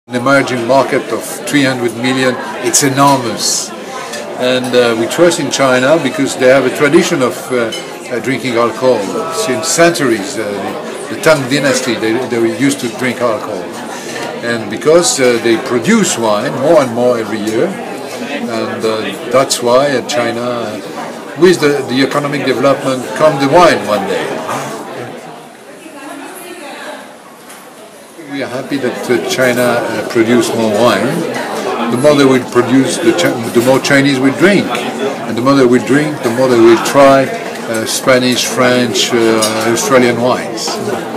An emerging market of 300 million, it's enormous. And we trust in China because they have a tradition of drinking alcohol. Since centuries, the Tang dynasty, they used to drink alcohol. And because they produce wine more and more every year, and that's why China, with the economic development, comes the wine one day. We are happy that China produce more wine. The more they will produce, the more Chinese will drink. And the more they will drink, the more they will try Spanish, French, Australian wines.